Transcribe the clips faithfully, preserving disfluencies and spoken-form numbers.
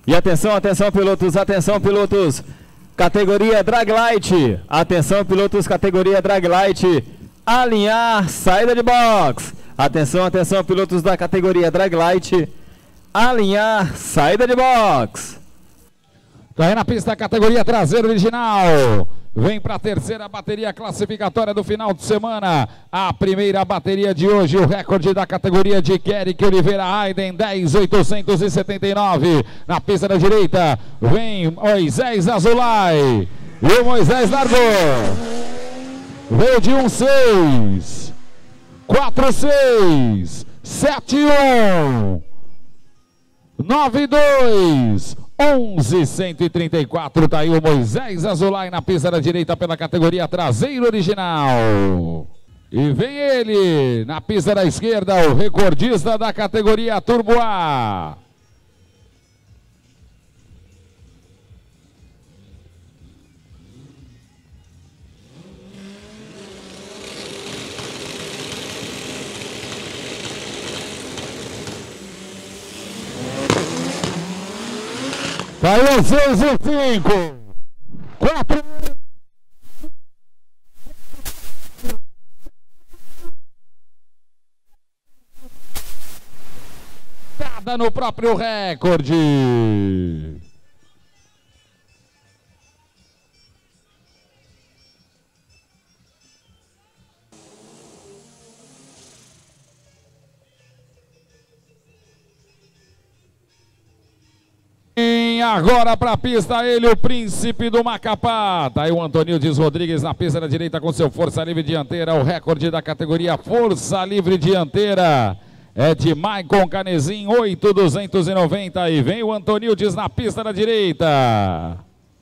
E atenção, atenção pilotos, atenção pilotos, categoria Drag Light, atenção pilotos, categoria Drag Light, alinhar, saída de box. Atenção, atenção pilotos da categoria Drag Light, alinhar, saída de box. Tá aí na pista a categoria traseira original. Vem para a terceira bateria classificatória do final de semana. A primeira bateria de hoje, o recorde da categoria de Eric Oliveira Hayden, dez mil oitocentos e setenta e nove. Na pista da direita, vem Moisés Azulay. E o Moisés largou. Veio de um seis, quatro seis, sete um, nove dois. onze, cento e trinta e quatro, tá aí o Moisés Azulay na pista da direita pela categoria traseiro original. E vem ele na pista da esquerda, o recordista da categoria Turbo A. Caiu seis e cinco. quatro. Nada no próprio recorde. Agora para a pista ele, o príncipe do Macapá. Tá aí o Antonildes Rodrigues na pista da direita com seu força livre dianteira. O recorde da categoria força livre dianteira é de Maicon Canezin, oito mil duzentos e noventa. E vem o Antonildes na pista da direita.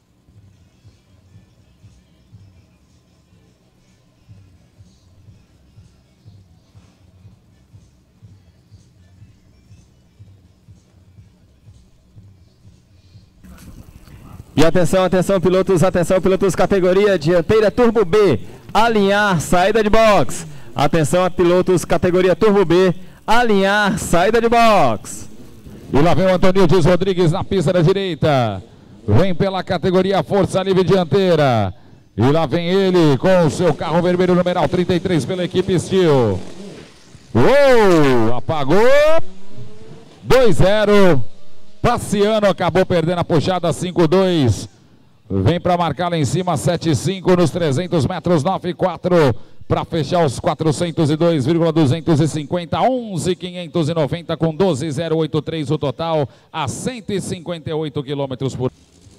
E atenção, atenção pilotos, atenção pilotos, categoria dianteira Turbo B, alinhar, saída de box. Atenção a pilotos, categoria Turbo B, alinhar, saída de box. E lá vem o Antonildes Rodrigues na pista da direita. Vem pela categoria Força Livre Dianteira. E lá vem ele com o seu carro vermelho numeral trinta e três pela equipe Steel. Uou, apagou. dois zero. Passeano acabou perdendo a puxada, cinco dois. Vem para marcar lá em cima, sete cinco nos trezentos metros, nove quatro. Para fechar os quatrocentos e dois vírgula duzentos e cinquenta, onze mil quinhentos e noventa com doze mil oitenta e três o total, a cento e cinquenta e oito quilômetros por hora.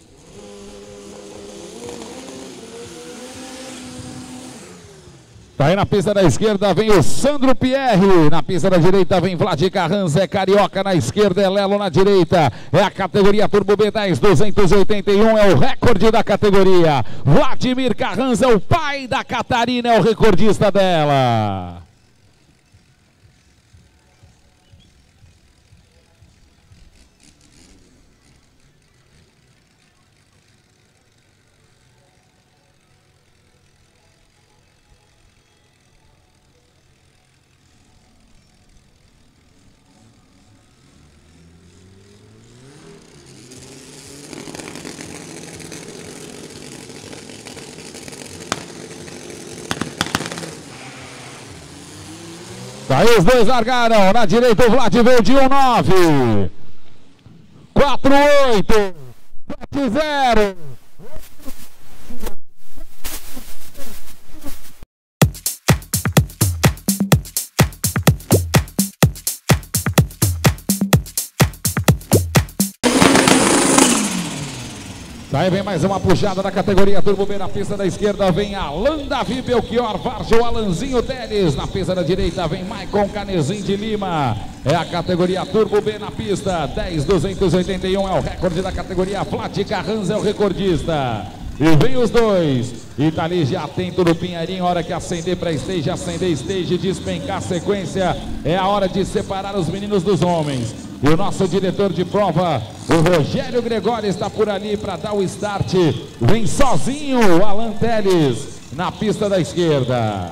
Tá aí na pista da esquerda, vem o Sandro Pierre. Na pista da direita vem Vlad Carranza, é Carioca. Na esquerda é Lelo, na direita é a categoria Turbo B, dez mil duzentos e oitenta e um, é o recorde da categoria. Vladimir Carranza, o pai da Catarina, é o recordista dela. Aí os dois largaram, na direita o Vlad veio de um nove, quatro oito, sete zero. Daí vem mais uma puxada da categoria Turbo B na pista da esquerda, vem Alan Davi Belchior Varjo, Alanzinho Teles. Na pista da direita vem Maicon Canezin de Lima. É a categoria Turbo B na pista, dez mil duzentos e oitenta e um é o recorde da categoria. Vlad Carranza é o recordista. E vem os dois. E tá ali já atento no Pinheirinho, hora que acender para stage, acender stage, despencar a sequência. É a hora de separar os meninos dos homens. E o nosso diretor de prova, o Rogério Gregório, está por ali para dar o start. Vem sozinho o Alan Teles na pista da esquerda.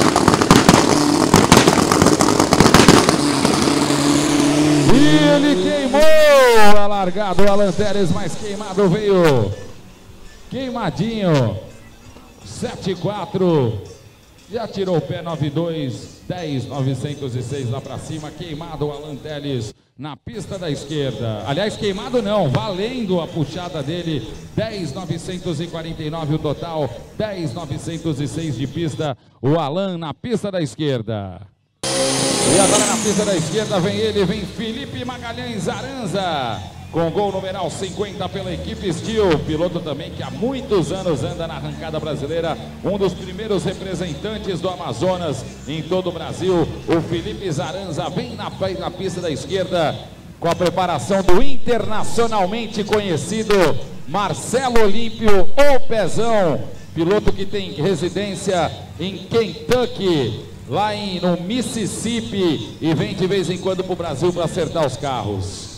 E ele quer Queimou a largada o Alan Teles, mas queimado veio. Queimadinho. sete quatro. Já tirou o pé nove dois. dez novecentos e seis lá pra cima. Queimado o Alan Teles na pista da esquerda. Aliás, queimado não, valendo a puxada dele. dez novecentos e quarenta e nove o total. dez novecentos e seis de pista. O Alan na pista da esquerda. E agora na pista da esquerda vem ele, vem Felipe Magalhães Aranza. Com gol numeral cinquenta pela equipe Steel. Piloto também que há muitos anos anda na arrancada brasileira. Um dos primeiros representantes do Amazonas em todo o Brasil. O Felipe Zaranza vem na, na pista da esquerda com a preparação do internacionalmente conhecido Marcelo Olímpio, o Pezão. Piloto que tem residência em Kentucky, lá em, no Mississippi, e vem de vez em quando para o Brasil para acertar os carros.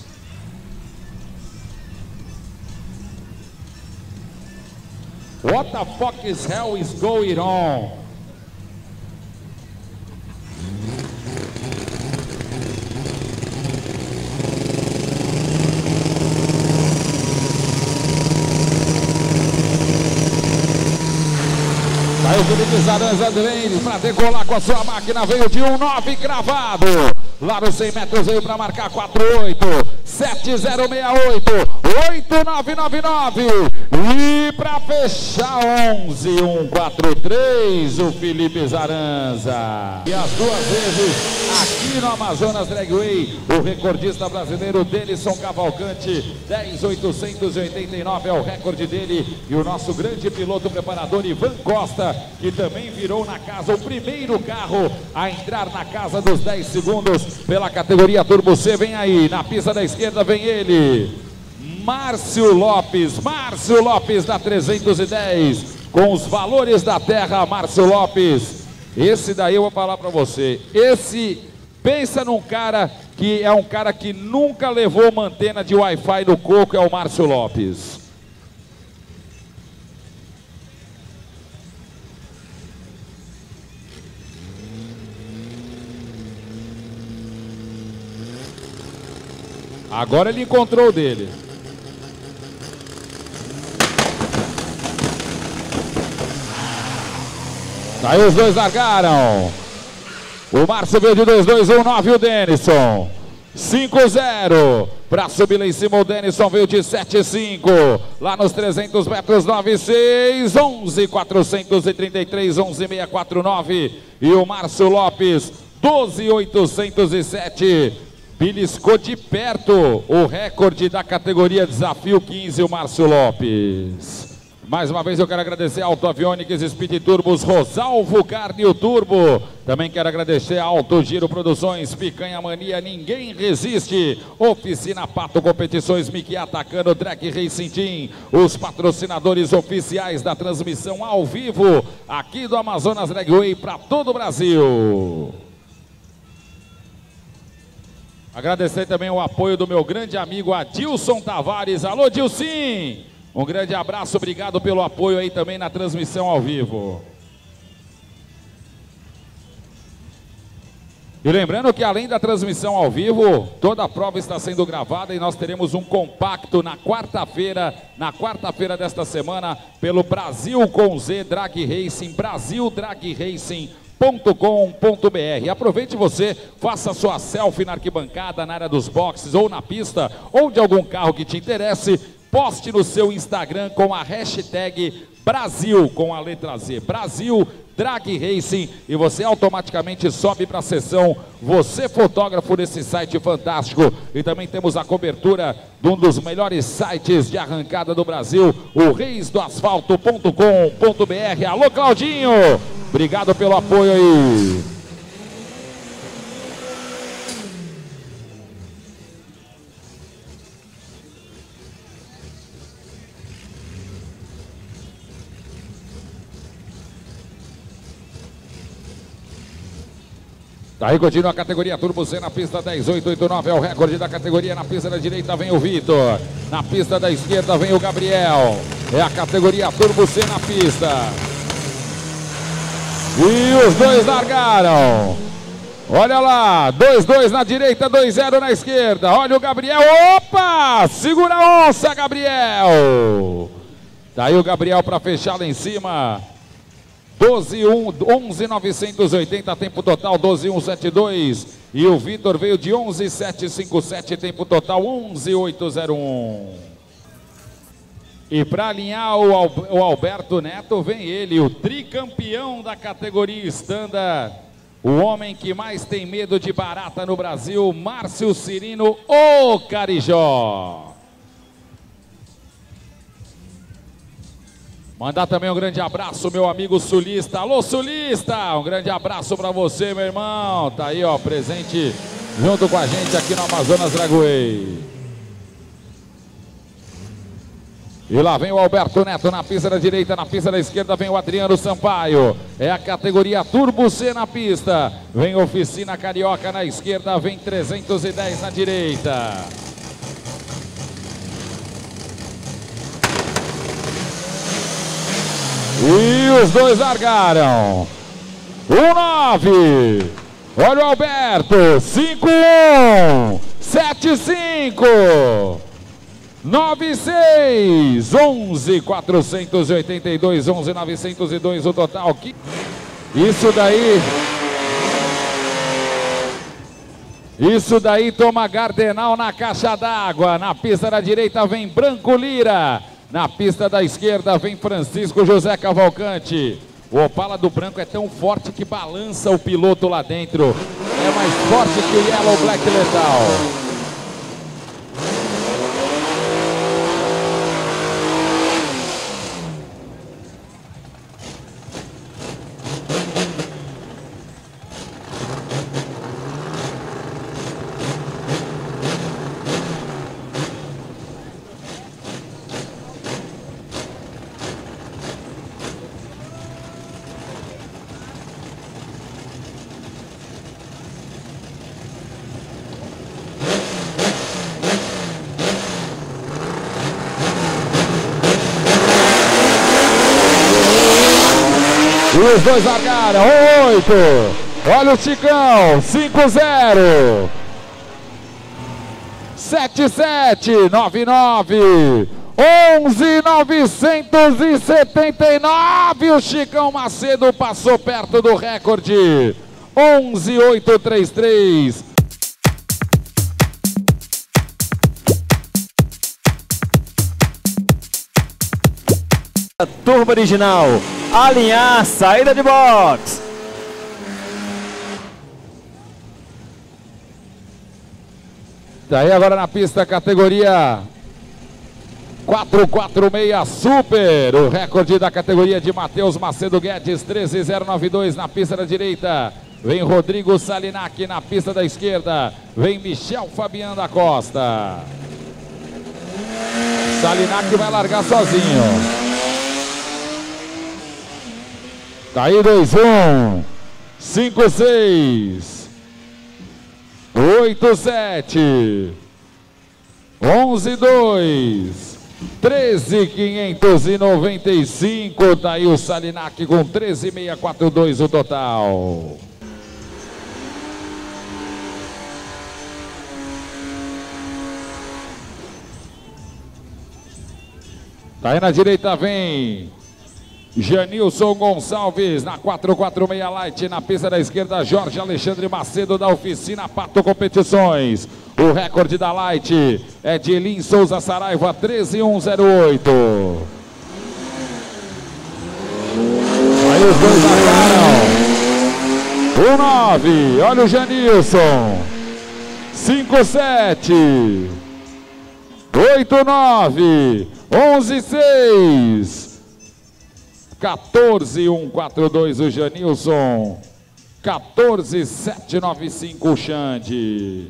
What the fuck is hell is going on? Aí o Felipe Zaranza vem para decolar com a sua máquina, veio de um nove cravado. Lá nos cem metros veio para marcar quatro oito, sete zero seis oito, oito nove nove nove. E para fechar onze um quatro três, o Felipe Zaranza. E as duas vezes aqui no Amazonas Dragway, o recordista brasileiro Denison Cavalcante, dez oitocentos e oitenta e nove é o recorde dele. E o nosso grande piloto preparador Ivan Costa, que também virou na casa o primeiro carro a entrar na casa dos dez segundos pela categoria Turbo C. Vem aí, na pista da esquerda vem ele, Márcio Lopes, Márcio Lopes da trezentos e dez, com os valores da terra. Márcio Lopes, esse daí eu vou falar para você, esse, pensa num cara que é um cara que nunca levou uma antena de Wi-Fi no coco, é o Márcio Lopes. Agora ele encontrou o dele. Aí os dois largaram. O Márcio veio de dois dois um nove, o Denison. cinco zero. Para subir lá em cima, o Denison veio de sete cinco. Lá nos trezentos metros, nove seis, onze quatrocentos e trinta e três, onze seiscentos e quarenta e nove. E o Márcio Lopes, doze oitocentos e sete. Beliscou de perto o recorde da categoria Desafio quinze, o Márcio Lopes. Mais uma vez eu quero agradecer a Auto Avionics, Speed Turbos, Rosalvo Carne Turbo. Também quero agradecer a Alto Giro Produções, Picanha Mania, Ninguém Resiste, Oficina Pato Competições, Mickey Atacano, Drag Racing Team, os patrocinadores oficiais da transmissão ao vivo aqui do Amazonas Dragway para todo o Brasil. Agradecer também o apoio do meu grande amigo Adilson Tavares. Alô, Dilcim! Um grande abraço, obrigado pelo apoio aí também na transmissão ao vivo. E lembrando que além da transmissão ao vivo, toda a prova está sendo gravada e nós teremos um compacto na quarta-feira, na quarta-feira desta semana, pelo Brasil com Z Drag Racing, Brasil Drag Racing. ponto com ponto br. Aproveite você, faça sua selfie na arquibancada, na área dos boxes ou na pista, ou de algum carro que te interesse, poste no seu Instagram com a hashtag Brasil, com a letra Z, Brasil Drag Racing, e você automaticamente sobe para a sessão Você Fotógrafo nesse site fantástico. E também temos a cobertura de um dos melhores sites de arrancada do Brasil, o reis do asfalto ponto com ponto br. Alô, Claudinho! Obrigado pelo apoio aí. Daí continua a categoria Turbo C na pista dez oito oito nove, é o recorde da categoria. Na pista da direita vem o Vitor, na pista da esquerda vem o Gabriel. É a categoria Turbo C na pista. E os dois largaram. Olha lá, dois dois na direita, dois zero na esquerda. Olha o Gabriel, opa! Segura a onça, Gabriel! Tá aí o Gabriel para fechar lá em cima. doze um, onze novecentos e oitenta, tempo total doze um setenta e dois. E o Vitor veio de onze setecentos e cinquenta e sete, tempo total onze oitocentos e um. E para alinhar o, Al o Alberto Neto, vem ele, o tricampeão da categoria Standard. O homem que mais tem medo de barata no Brasil, Márcio Cirino, o Carijó. Mandar também um grande abraço, meu amigo sulista. Alô, sulista! Um grande abraço para você, meu irmão. Tá aí, ó, presente junto com a gente aqui no Amazonas Dragway. E lá vem o Alberto Neto na pista da direita, na pista da esquerda vem o Adriano Sampaio. É a categoria Turbo C na pista. Vem Oficina Carioca na esquerda, vem trezentos e dez na direita. E os dois largaram. um nove. Olha o Alberto. cinco um. sete cinco. nove seis. onze quatrocentos e oitenta e dois. onze novecentos e dois o total. Isso daí. Isso daí toma Gardenal na caixa d'água. Na pista da direita vem Branco Lira. Na pista da esquerda vem Francisco José Cavalcante. O Opala do Branco é tão forte que balança o piloto lá dentro. É mais forte que o Yellow Black Letal. E os dois largaram, oito. Olha o Chicão, cinco zero. sete sete, nove nove. onze novecentos e setenta e nove. O Chicão Macedo passou perto do recorde. onze oitocentos e trinta e três. Turbo original. Alinhar, saída de box. Tá aí agora na pista, categoria quatrocentos e quarenta e seis Super. O recorde da categoria de Matheus Macedo Guedes, treze zero noventa e dois na pista da direita. Vem Rodrigo Salinac na pista da esquerda. Vem Michel Fabiano da Costa. Salinac vai largar sozinho. Tá aí dois um, cinco seis, oito sete, onze dois, treze quinhentos e noventa e cinco. Tá aí o Salinac com treze seiscentos e quarenta e dois o total. Tá aí na direita vem Janilson Gonçalves na quatrocentos e quarenta e seis Light. Na pista da esquerda, Jorge Alexandre Macedo da Oficina Pato Competições. O recorde da Light é de Elin Souza Saraiva, treze mil cento e oito. Aí os dois marcaram. um nove, olha o Janilson. cinco sete. oito nove. onze seis. quatorze mil cento e quarenta e dois o Janilson, quatorze mil setecentos e noventa e cinco o Xande.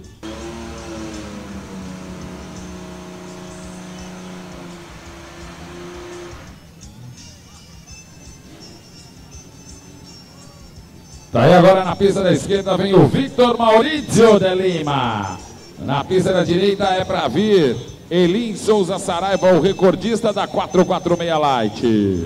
Tá aí agora na pista da esquerda vem o Victor Maurício de Lima. Na pista da direita é para vir Elin Souza Saraiva, o recordista da quatrocentos e quarenta e seis Light.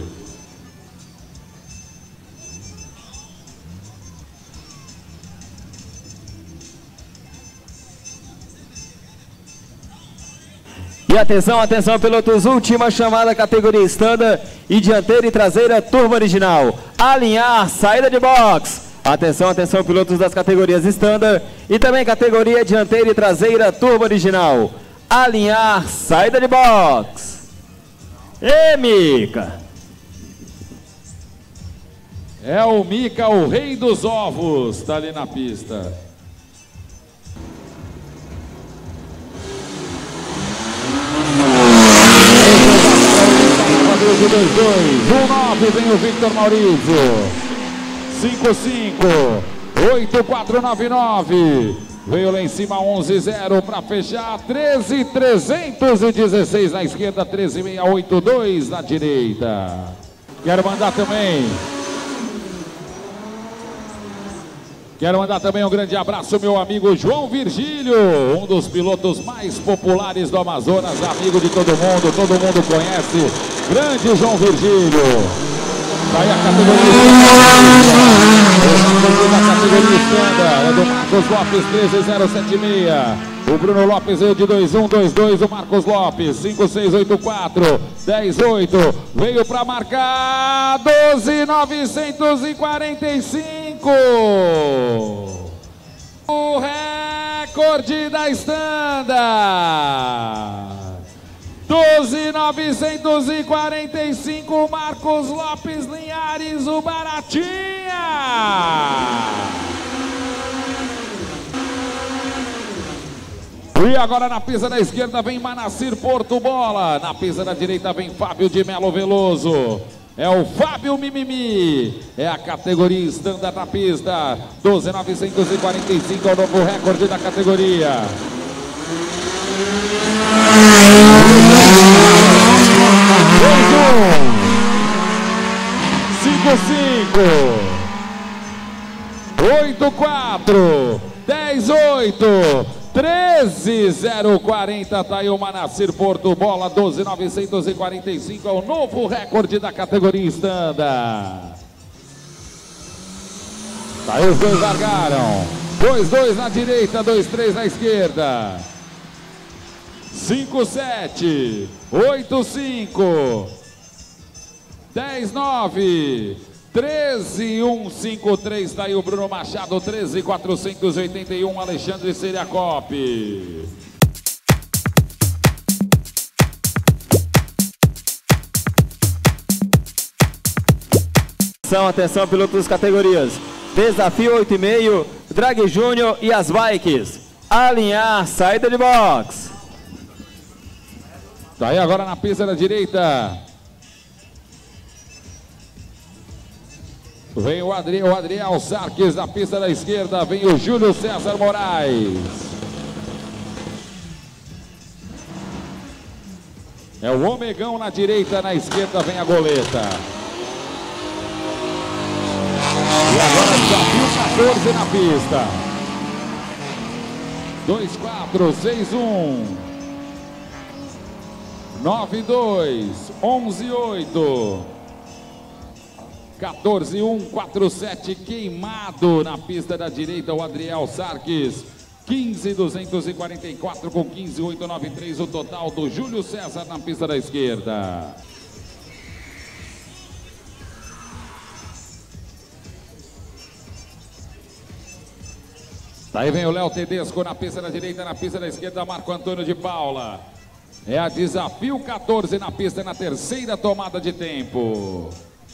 E atenção, atenção, pilotos, última chamada, categoria Standard e dianteira e traseira turbo original. Alinhar, saída de box. Atenção, atenção, pilotos das categorias Standard e também categoria dianteira e traseira turbo original. Alinhar, saída de box. E Mica. É o Mica, o rei dos ovos, tá ali na pista. dois dois, um nove, vem o Victor Maurício. cinco cinco, oito quatro nove nove. Veio lá em cima onze zero para fechar. treze trezentos e dezesseis na esquerda, treze seiscentos e oitenta e dois na direita. Quero mandar também. Quero mandar também um grande abraço ao meu amigo João Virgílio, um dos pilotos mais populares do Amazonas, amigo de todo mundo, todo mundo conhece. Grande João Virgílio. Daí a categoria Standard é do Marcos Lopes, treze zero sete seis. O Bruno Lopes veio de dois um dois dois, o Marcos Lopes, cinco seis oito quatro, dez oito. Veio para marcar doze novecentos e quarenta e cinco. O recorde da Standard. doze novecentos e quarenta e cinco, Marcos Lopes Linhares, o Baratinha. E agora na pista da esquerda vem Manacir Porto Bola, na pista da direita vem Fábio de Melo Veloso. É o Fábio Mimimi, é a categoria Standard na pista, doze novecentos e quarenta e cinco é o novo recorde da categoria. cinco cinco, oito quatro, dez oito, treze zero quarenta, tá aí o Manacir Porto Bola, doze novecentos e quarenta e cinco é o novo recorde da categoria Standard. Tá aí, os dois largaram, dois dois na direita, dois três na esquerda. cinco sete, oito cinco, dez nove, treze um cinco três, tá aí o Bruno Machado, treze quatrocentos e oitenta e um, Alexandre Seriacop. Atenção, atenção, pilotos das categorias Desafio oito e meio, Drag Júnior e as bikes. Alinhar, saída de box. Tá aí agora na pista da direita. Vem o Adriel, o Adriel Sarques na pista da esquerda. Vem o Júlio César Moraes. É o Omegão na direita, na esquerda vem a goleta. E agora desafio quatorze na pista. dois quatro, seis um, nove dois, onze oito, quatorze um, quatro sete, queimado na pista da direita, o Adriel Sarques, quinze duzentos e quarenta e quatro com quinze oitocentos e noventa e três, o total do Júlio César na pista da esquerda. Daí vem o Léo Tedesco na pista da direita, na pista da esquerda, Marco Antônio de Paula. É a desafio quatorze na pista, na terceira tomada de tempo.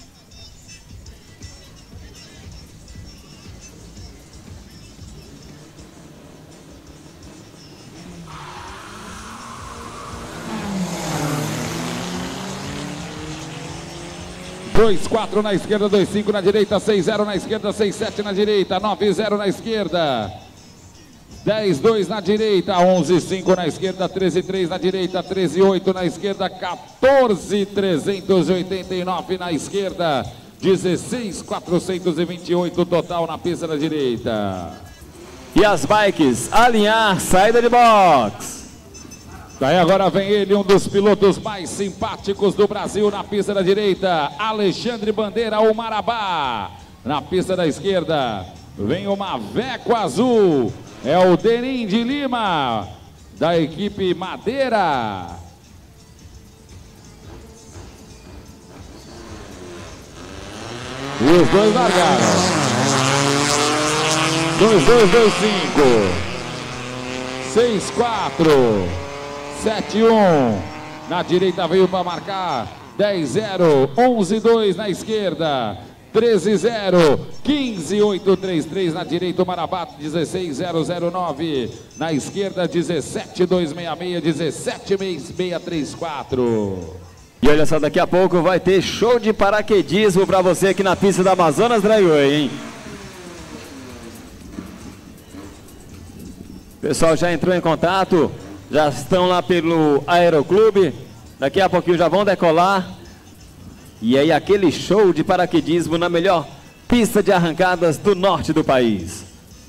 dois quatro na esquerda, dois cinco na direita, seis zero na esquerda, seis sete na direita, nove zero na esquerda. dez dois na direita, onze cinco na esquerda, treze três na direita, treze oito na esquerda, quatorze trezentos e oitenta e nove na esquerda, dezesseis quatrocentos e vinte e oito total na pista da direita. E as bikes, alinhar, saída de box. Daí agora vem ele, um dos pilotos mais simpáticos do Brasil na pista da direita, Alexandre Bandeira, o Marabá. Na pista da esquerda, vem o Maveco Azul. É o Denim de Lima, da equipe Madeira. E os dois largaram. dois, dois, dois, cinco. seis, quatro. sete, um. Na direita veio para marcar. dez, zero. onze, dois na esquerda. treze, zero. quinze, oito, três, três na direita. O Marabá. dezesseis, zero, zero, nove. Na esquerda, dezessete, dois, seis, seis. dezessete, seis, três, quatro. E olha só, daqui a pouco vai ter show de paraquedismo para você aqui na pista da Amazonas Dragway, hein? O pessoal já entrou em contato, já estão lá pelo Aeroclube, daqui a pouquinho já vão decolar. E aí aquele show de paraquedismo na melhor pista de arrancadas do norte do país.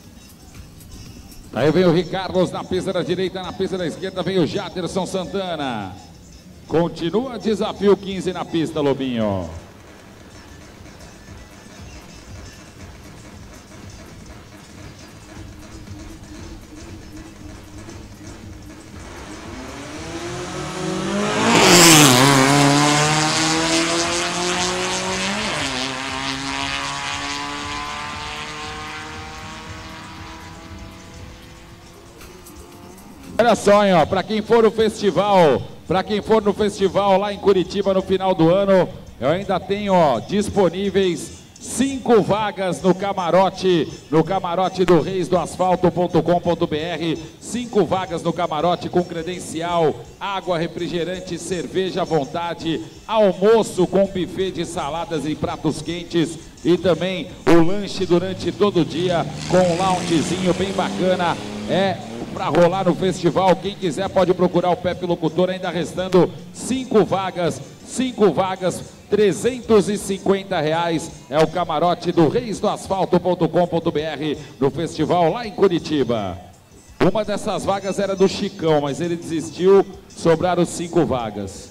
Aí vem o Ricardo na pista da direita, na pista da esquerda vem o Jaderson Santana. Continua desafio quinze na pista, Lobinho. Olha só, hein, ó, para quem for no festival, para quem for no festival lá em Curitiba no final do ano, eu ainda tenho, ó, disponíveis cinco vagas no camarote, no camarote do reis do asfalto ponto com ponto br, cinco vagas no camarote com credencial, água, refrigerante, cerveja à vontade, almoço com buffet de saladas e pratos quentes e também o lanche durante todo o dia com um loungezinho bem bacana. É para rolar no festival. Quem quiser pode procurar o Pepe Locutor, ainda restando cinco vagas, cinco vagas, trezentos e cinquenta reais é o camarote do reis do asfalto ponto com ponto br no festival lá em Curitiba. Uma dessas vagas era do Chicão, mas ele desistiu, sobraram cinco vagas.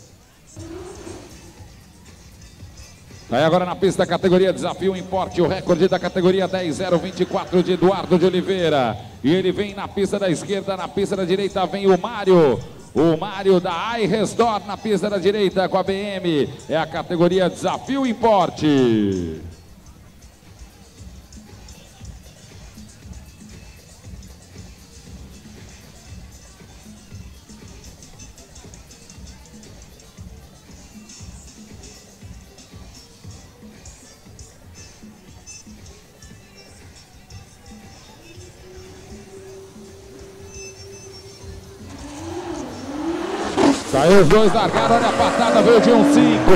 Aí agora na pista da categoria Desafio Importe, o recorde da categoria dez, zero, vinte e quatro de Eduardo de Oliveira. E ele vem na pista da esquerda, na pista da direita vem o Mário. O Mário da iRestore na pista da direita com a B M. É a categoria Desafio Importe. Saiu os dois, largaram, olha a patada, veio de um cinco.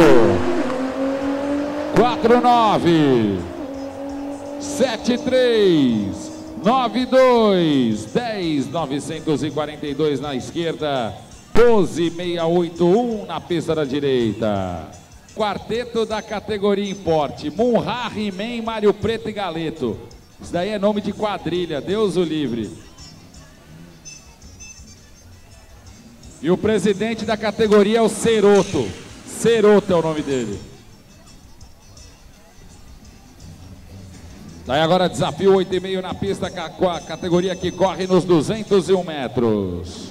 quatro, nove. sete, três. nove, dois. dez, novecentos e quarenta e dois na esquerda. doze, seiscentos e oitenta e um na pista da direita. Quarteto da categoria Importe. Munra, He-Man, Mário Preto e Galeto. Isso daí é nome de quadrilha, Deus o livre. E o presidente da categoria é o Ceroto. Ceroto é o nome dele. Daí agora desafio oito e meio na pista com a categoria que corre nos duzentos e um metros.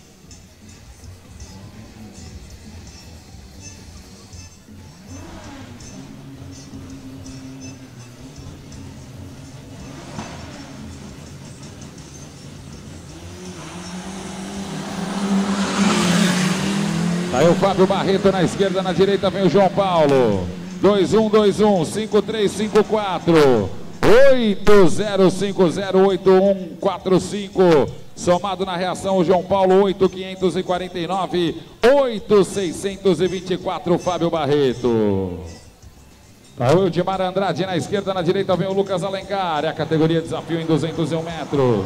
Aí o Fábio Barreto na esquerda, na direita vem o João Paulo. dois, um, dois, um, cinco, três, cinco, quatro. oito, zero, cinco, zero, oito, um, quatro, cinco. Somado na reação o João Paulo, oito, quinhentos e quarenta e nove. oito, seiscentos e vinte e quatro, Fábio Barreto. Aí o Edmar Andrade na esquerda, na direita vem o Lucas Alencar. É a categoria desafio em duzentos e um metros.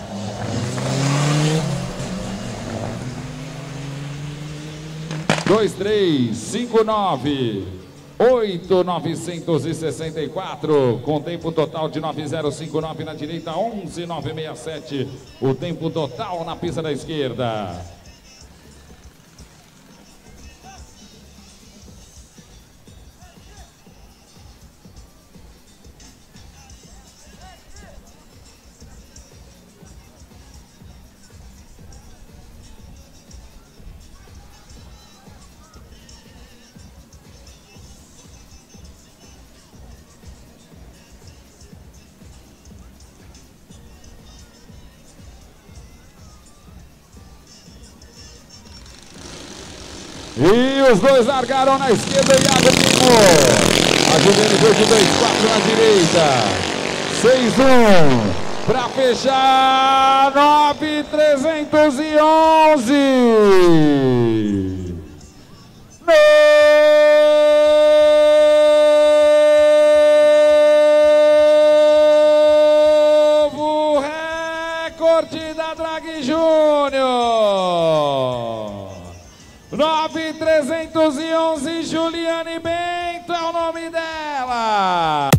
dois, três, cinco, nove, oito, novecentos e sessenta e quatro, com tempo total de nove zero cinco nove na direita, onze, novecentos e sessenta e sete, o tempo total na pista da esquerda. E os dois largaram na esquerda, Iago Primo. A Juliane veio de dois quatro na direita. seis um. Para fechar, nove trezentos e onze. Novo recorde da Drag Júnior. nove trezentos e onze, Juliane Bento é o nome dela.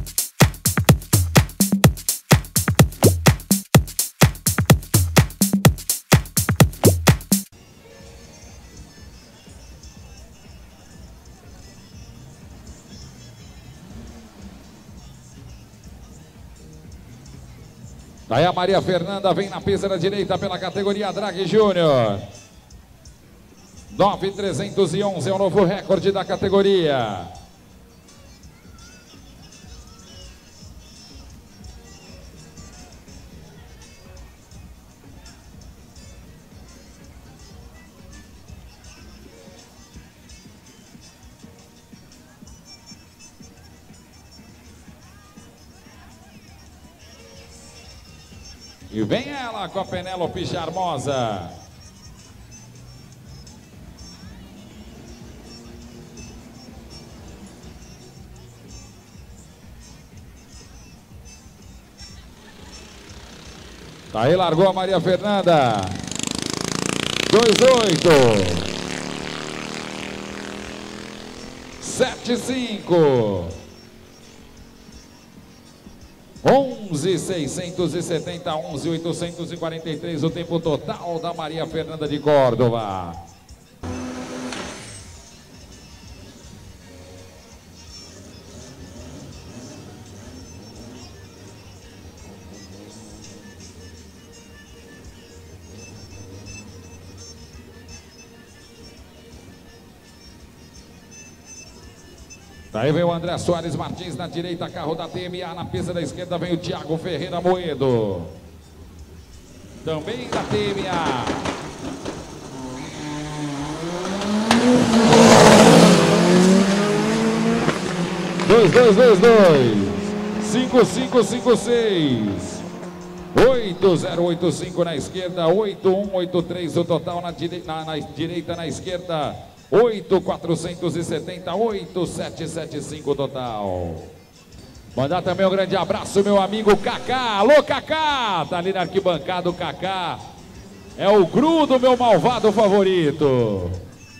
Daí a Maria Fernanda vem na pista da direita pela categoria Drag Júnior. nove trezentos e onze é o novo recorde da categoria. E vem ela com a Penélope Charmosa. Tá aí, largou a Maria Fernanda. dois oito. sete cinco. onze seiscentos e setenta, onze oitocentos e quarenta e três o tempo total da Maria Fernanda de Córdova. Daí vem o André Soares Martins na direita, carro da T M A. Na pista da esquerda vem o Thiago Ferreira Moedo, também da T M A. dois dois dois dois, cinco cinco cinco seis, oito zero oito cinco na esquerda, oito um oito três o total na, dire... na, na direita, na esquerda. oito quatrocentos e setenta, oito sete sete cinco total. Mandar também um grande abraço, meu amigo Kaká. Alô, Kaká! Tá ali na arquibancada o Kaká. É o Grudo, meu malvado favorito.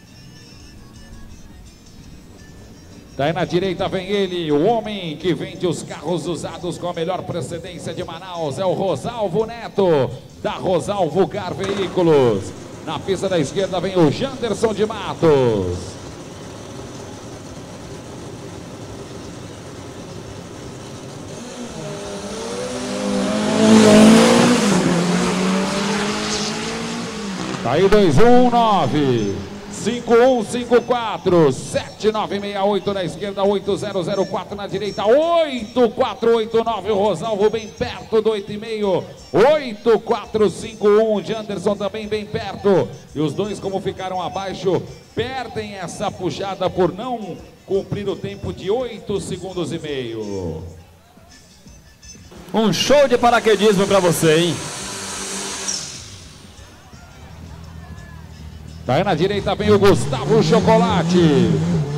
Tá aí na direita, vem ele, o homem que vende os carros usados com a melhor procedência de Manaus. É o Rosalvo Neto, da Rosalvo Car Veículos. Na pista da esquerda vem o Janderson de Matos. Tá aí dois um nove, cinco um cinco quatro, sete nove seis oito na esquerda, oito zero zero quatro na direita, oito quatro oito nove, o Rosalvo bem perto do oito e meio, oito quatro cinco um, Janderson também bem perto. E os dois, como ficaram abaixo, perdem essa puxada por não cumprir o tempo de oito segundos e meio. Um show de paraquedismo para você, hein? Tá aí na direita vem o Gustavo Chocolate.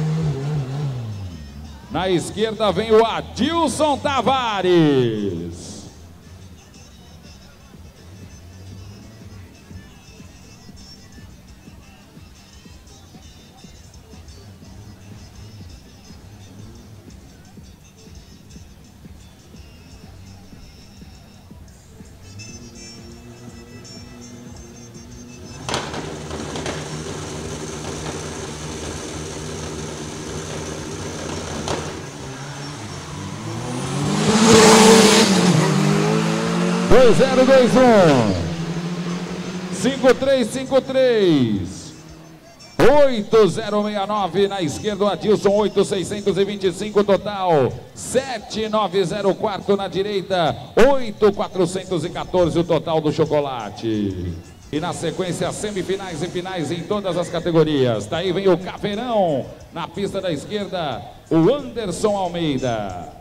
Na esquerda vem o Adilson Tavares. dois zero dois um, cinco três cinco três, oito zero seis nove na esquerda, o Adilson, oito seiscentos e vinte e cinco total, sete nove zero quatro na direita, oito quatrocentos e quatorze o total do Chocolate. E na sequência, semifinais e finais em todas as categorias. Daí vem o Caveirão, na pista da esquerda, o Anderson Almeida.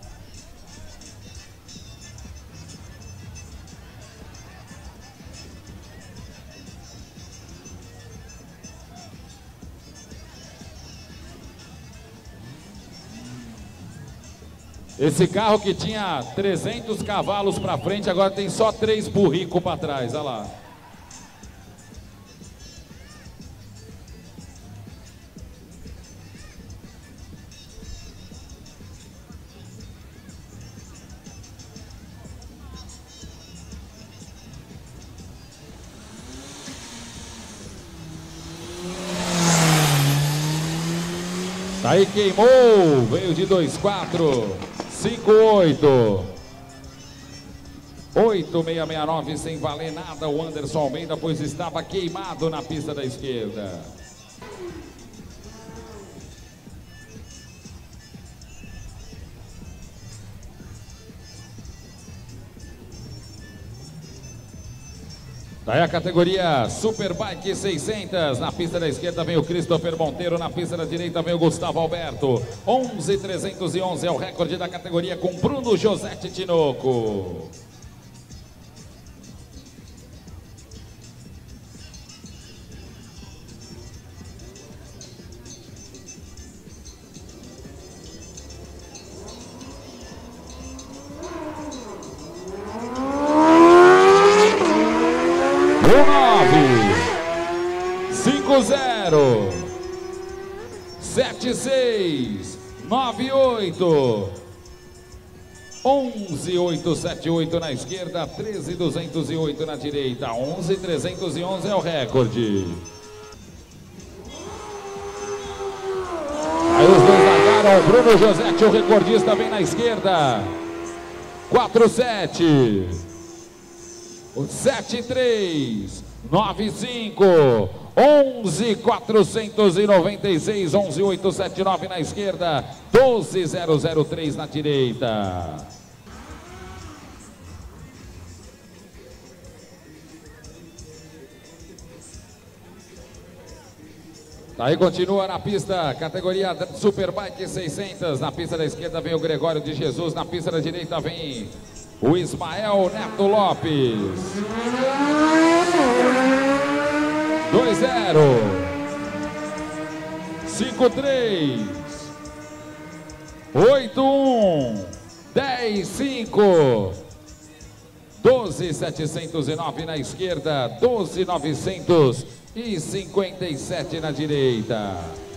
Esse carro que tinha trezentos cavalos para frente, agora tem só três burricos para trás, olha lá. Aí queimou, veio de dois quatro, cinco oito, oito seis seis nove sem valer nada o Anderson Almeida, pois estava queimado na pista da esquerda. Daí a categoria Superbike seiscentos, na pista da esquerda vem o Christopher Monteiro, na pista da direita vem o Gustavo Alberto. onze trezentos e onze é o recorde da categoria com Bruno José Tinoco. zero sete seis nove oito onze oito sete oito na esquerda, treze duzentos e oito na direita, onze trezentos e onze é o recorde. Aí os dois largaram, Bruno José, o recordista, vem na esquerda, quatro sete sete três nove cinco onze quatrocentos e noventa e seis, onze oito sete nove na esquerda, doze zero zero três na direita. Aí continua na pista, categoria Superbike seiscentos, na pista da esquerda vem o Gregório de Jesus, na pista da direita vem o Ismael Neto Lopes. dois zero cinco três oito um dez cinco doze setecentos e nove na esquerda, doze novecentos e cinquenta e sete na direita.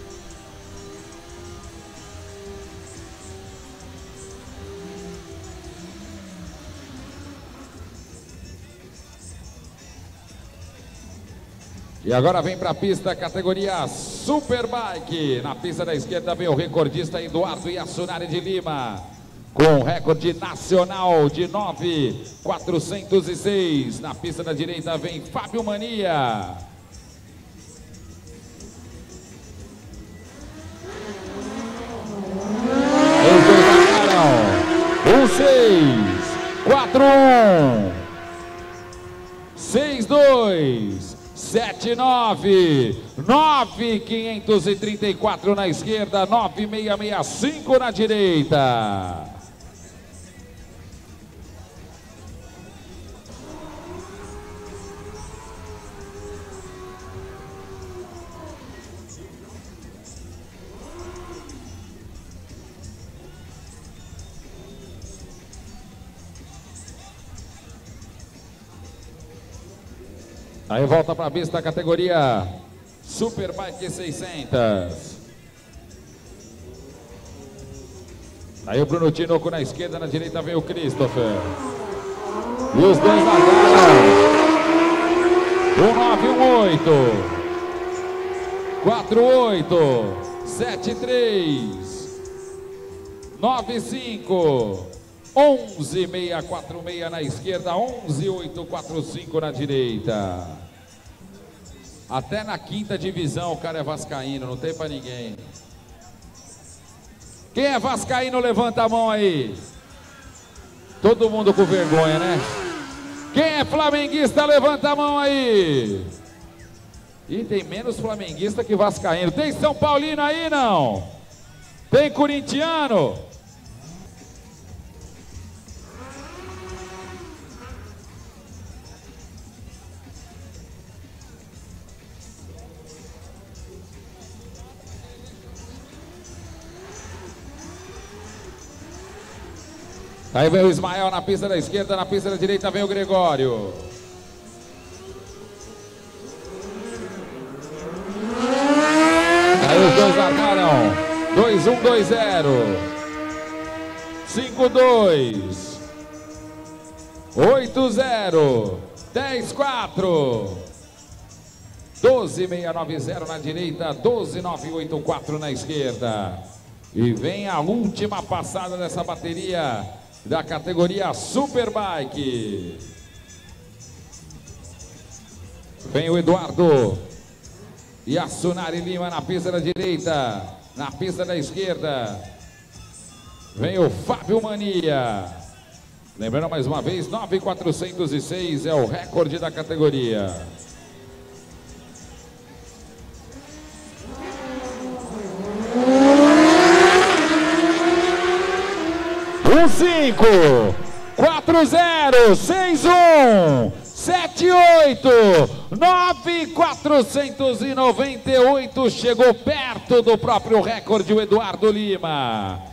E agora vem para a pista, categoria Superbike. Na pista da esquerda vem o recordista Eduardo Yassunari de Lima, com recorde nacional de nove mil quatrocentos e seis. Na pista da direita vem Fábio Mania. Os dois marcaram. um seis, quatro um, seis dois. sete nove, nove quinhentos e trinta e quatro na esquerda, nove seiscentos e sessenta e cinco na direita. Aí volta para a pista a categoria Superbike seiscentos. Aí o Bruno Tinoco na esquerda, na direita vem o Christopher. E os dois largaram. um nove um oito, quatro oito, sete três, nove cinco, onze seiscentos e quarenta e seis na esquerda, onze mil oitocentos e quarenta e cinco na direita. Até na quinta divisão o cara é vascaíno, não tem pra ninguém. Quem é vascaíno, levanta a mão aí. Todo mundo com vergonha, né? Quem é flamenguista, levanta a mão aí. E tem menos flamenguista que vascaíno. Tem São Paulino aí, não? Tem corintiano? Aí vem o Ismael na pista da esquerda, na pista da direita vem o Gregório. Aí os dois armaram. dois um dois zero. cinco dois. oito zero. dez quatro. doze seiscentos e noventa na direita, doze mil novecentos e oitenta e quatro na esquerda. E vem a última passada dessa bateria da categoria Superbike. Vem o Eduardo e a Sunari Lima na pista da direita, na pista da esquerda. Vem o Fábio Mania. Lembrando mais uma vez, nove mil quatrocentos e seis é o recorde da categoria. um cinco, quatro zero, seis um, sete oito, nove mil quatrocentos e noventa e oito, chegou perto do próprio recorde o Eduardo Lima.